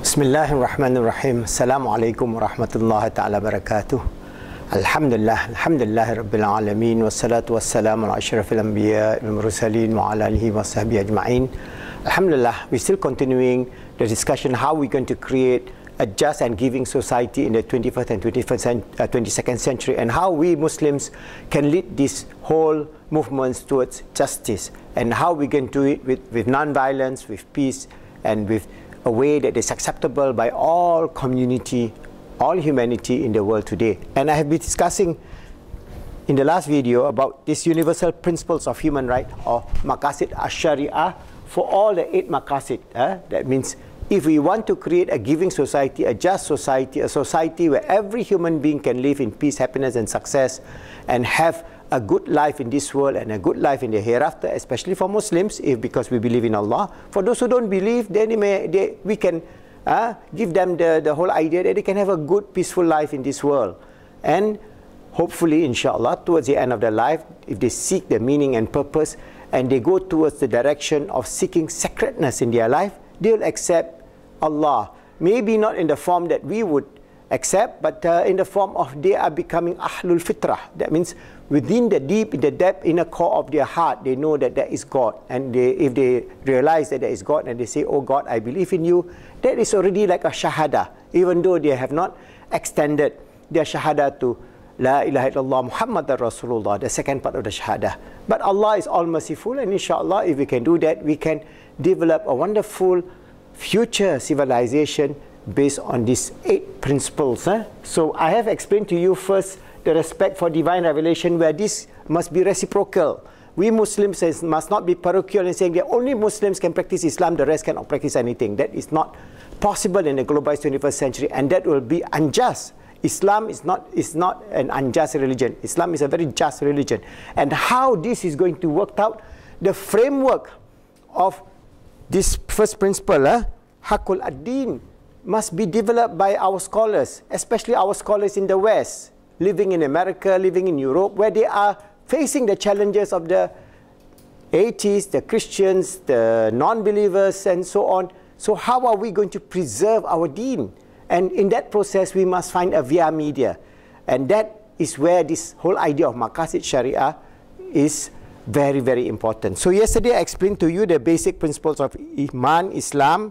Bismillahirrahmanirrahim. Assalamualaikum warahmatullahi ta'ala barakatuh. Alhamdulillah rabbil alamin, wassalatu wassalamu ala asyrafil anbiya wal mursalin wa ala alihi wa sahbihi ajma'in. Alhamdulillah, we're still continuing the discussion how we're going to create a just and giving society in the 21st and 22nd century, and how we Muslims can lead this whole movements towards justice, and how we can do it with non-violence, with peace, and with a way that is acceptable by all community, all humanity in the world today. And I have been discussing in the last video about these universal principles of human right, or maqasid ash-shari'ah, for all the 8 maqasid. That means if we want to create a giving society, a just society, a society where every human being can live in peace, happiness and success, and have a good life in this world and a good life in the hereafter, especially for Muslims, because we believe in Allah. For those who don't believe, then we can give them the whole idea that they can have a good, peaceful life in this world. And hopefully, inshallah, towards the end of their life, if they seek the meaning and purpose, and they go towards the direction of seeking sacredness in their life, they will accept Allah. Maybe not in the form that we would accept, but in the form of they are becoming ahlul fitrah. That means within the depth, inner core of their heart, they know that there is God. And if they realize that there is God and they say, "Oh God, I believe in you," that is already like a shahada, even though they have not extended their shahada to La ilaha illallah Muhammadar Rasulullah, the second part of the shahada. But Allah is all merciful, and inshallah, if we can do that, we can develop a wonderful future civilization based on these 8 principles. So I have explained to you first the respect for divine revelation, where this must be reciprocal. We Muslims must not be parochial and saying that only Muslims can practice Islam, the rest cannot practice anything. That is not possible in the globalized 21st century, and that will be unjust. Islam is not an unjust religion. Islam is a very just religion. And how this is going to work out, the framework of this first principle, Hakul ad-Din, must be developed by our scholars, especially our scholars in the West, living in America, living in Europe, where they are facing the challenges of the atheists, the Christians, the non-believers, and so on. So how are we going to preserve our deen? And in that process, we must find a via media. And that is where this whole idea of maqasid sharia is very, very important. So yesterday I explained to you the basic principles of Iman, Islam,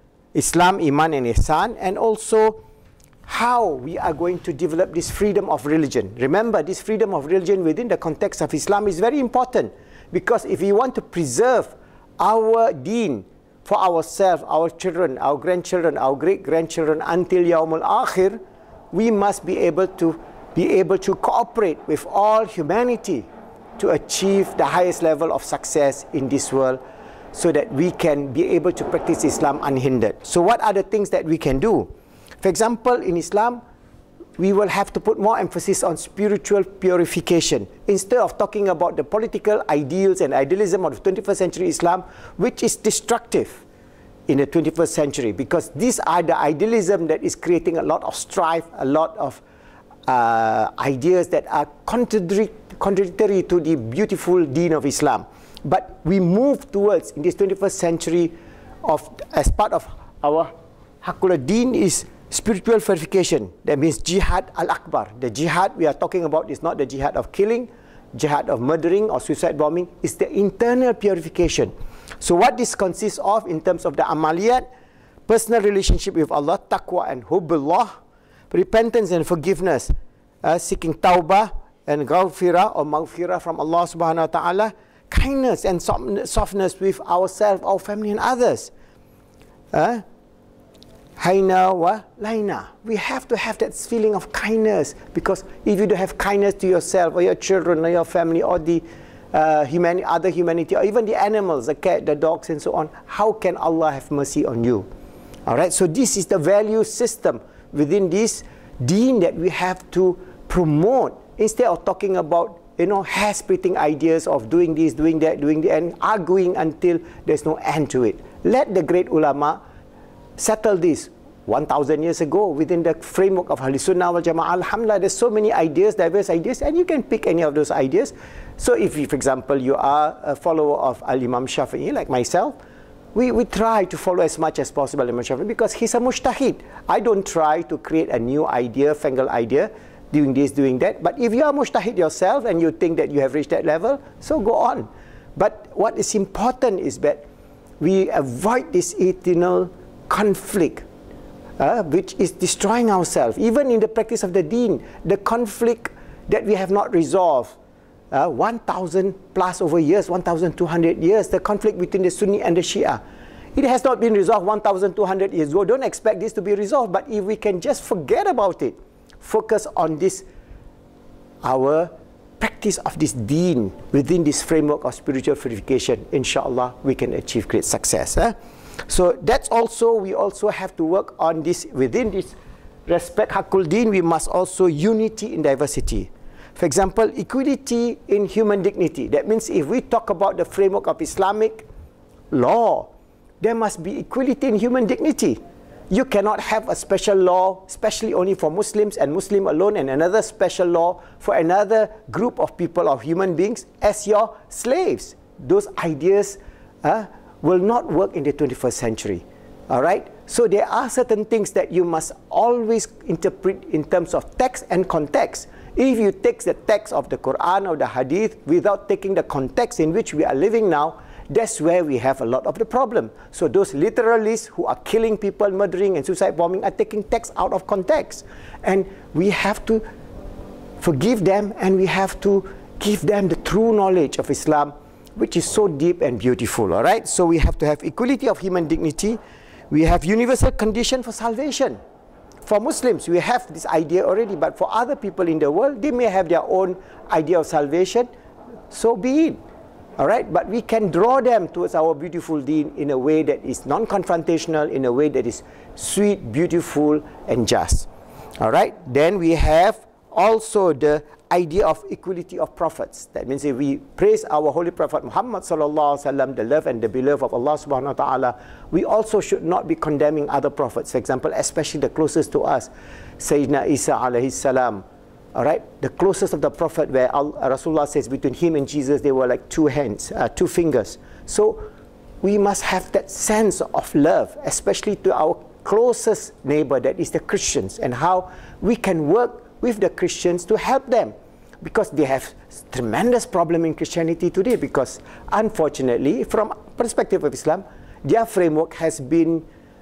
Iman and Ihsan, and also how we are going to develop this freedom of religion. Remember, this freedom of religion within the context of Islam is very important, because if we want to preserve our deen for ourselves, our children, our grandchildren, our great-grandchildren until Yawmul Akhir, we must be able to cooperate with all humanity to achieve the highest level of success in this world, so that we can be able to practice Islam unhindered. So what are the things that we can do? For example, in Islam, we will have to put more emphasis on spiritual purification, instead of talking about the political ideals and idealism of the 21st century Islam, which is destructive in the 21st century, because these are the idealism that is creating a lot of strife, a lot of ideas that are contradictory to the beautiful deen of Islam. But we move towards, in this 21st century, as part of our Hakul ad-Din, is spiritual purification. That means jihad al-akbar. The jihad we are talking about is not the jihad of killing, jihad of murdering or suicide bombing. It's the internal purification. So what this consists of in terms of the amaliyat: personal relationship with Allah, taqwa and hubbullah, repentance and forgiveness, seeking tawbah and ghawfirah or maghfirah from Allah subhanahu wa ta'ala, kindness and softness with ourselves, our family and others. Hayna wa layna. We have to have that feeling of kindness, because if you don't have kindness to yourself or your children or your family or the other humanity, or even the animals, the cat, the dogs and so on, how can Allah have mercy on you? Alright, so this is the value system within this deen that we have to promote, instead of talking about hair-splitting ideas of doing this, doing that, and arguing until there's no end to it. Let the great ulama settle this 1,000 years ago within the framework of Ahlus Sunnah wal Jama'ah. Alhamdulillah, there's so many ideas, diverse ideas, and you can pick any of those ideas. So if, for example, you are a follower of Al-Imam Shafi'i, like myself, we try to follow as much as possible Imam Shafi'i because he's a mujtahid. I don't try to create a new idea, fangled idea, doing this, doing that. But if you are mujtahid yourself and you think that you have reached that level, so go on. But what is important is that we avoid this eternal conflict, which is destroying ourselves. Even in the practice of the deen, the conflict that we have not resolved, 1,000 plus over years, 1,200 years, the conflict between the Sunni and the Shia. It has not been resolved 1,200 years ago. Don't expect this to be resolved. But if we can just forget about it, focus on this, our practice of this deen within this framework of spiritual purification, inshallah, we can achieve great success. So that's also, we also have to work on this, within this respect, Hakul Deen, we must also unity in diversity. For example, equality in human dignity. That means if we talk about the framework of Islamic law, there must be equality in human dignity. You cannot have a special law, especially only for Muslims and Muslim alone, and another special law for another group of people, of human beings, as your slaves. Those ideas will not work in the 21st century. All right? So there are certain things that you must always interpret in terms of text and context. If you take the text of the Quran or the Hadith without taking the context in which we are living now, that's where we have a lot of the problem. So those literalists who are killing people, murdering and suicide bombing are taking text out of context. And we have to forgive them, and we have to give them the true knowledge of Islam, which is so deep and beautiful. All right? So we have to have equality of human dignity. We have universal condition for salvation. For Muslims, we have this idea already, but for other people in the world, they may have their own idea of salvation. So be it. All right? But we can draw them towards our beautiful deen in a way that is non-confrontational, in a way that is sweet, beautiful, and just. All right? Then we have also the idea of equality of prophets. That means if we praise our Holy Prophet Muhammad sallallahu alaihi wasallam, the love and the beloved of Allah subhanahu wa ta'ala, we also should not be condemning other prophets. For example, especially the closest to us, Sayyidina Isa alayhi salam. All right, the closest of the Prophet, where Rasulullah says between him and Jesus, they were like two hands, two fingers. So we must have that sense of love, especially to our closest neighbor, that is the Christians, and how we can work with the Christians to help them, because they have tremendous problem in Christianity today, because unfortunately, from perspective of Islam, their framework has been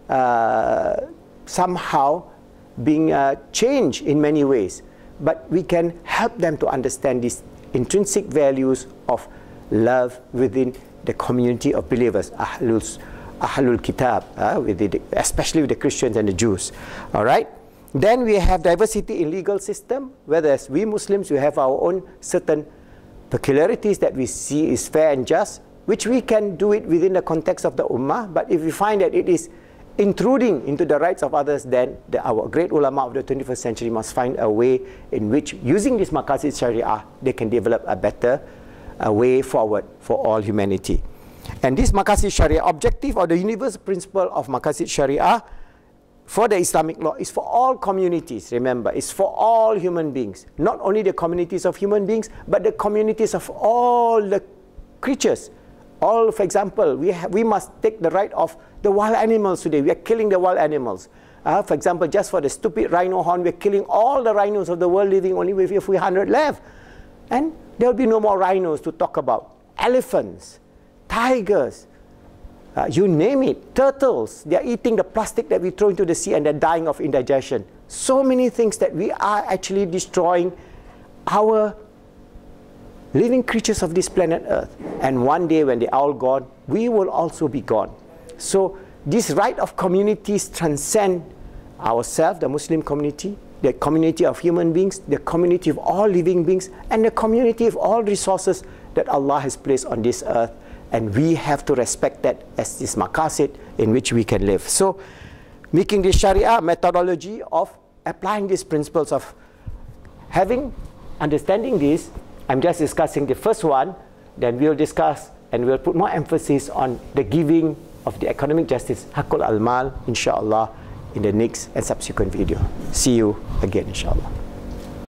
somehow being changed in many ways. But we can help them to understand these intrinsic values of love within the community of believers, Ahlul Kitab, especially with the Christians and the Jews. All right? Then we have diversity in legal system, whereas we Muslims, we have our own certain peculiarities that we see is fair and just, which we can do it within the context of the Ummah. But if we find that it is intruding into the rights of others, then our great ulama of the 21st century must find a way in which, using this Maqasid Sharia, they can develop a better way forward for all humanity. And this Maqasid Sharia objective, or the universal principle of Maqasid Sharia for the Islamic law, is for all communities. Remember, it's for all human beings. Not only the communities of human beings, but the communities of all the creatures. All, for example, we must take the right of the wild animals today. We are killing the wild animals. For example, just for the stupid rhino horn, we're killing all the rhinos of the world, leaving only with a few hundred left. And there will be no more rhinos to talk about. Elephants, tigers, you name it, turtles. They are eating the plastic that we throw into the sea, and they're dying of indigestion. So many things that we are actually destroying our living creatures of this planet Earth. And one day when they are all gone, we will also be gone. So this right of communities transcend ourselves, the Muslim community, the community of human beings, the community of all living beings, and the community of all resources that Allah has placed on this earth. And we have to respect that as this maqasid in which we can live. So making this Sharia methodology of applying these principles of understanding this, I'm just discussing the first one, then we'll discuss and we'll put more emphasis on the giving of the economic justice, Haqqul Al-Mal, inshallah, in the next and subsequent video. See you again, inshallah.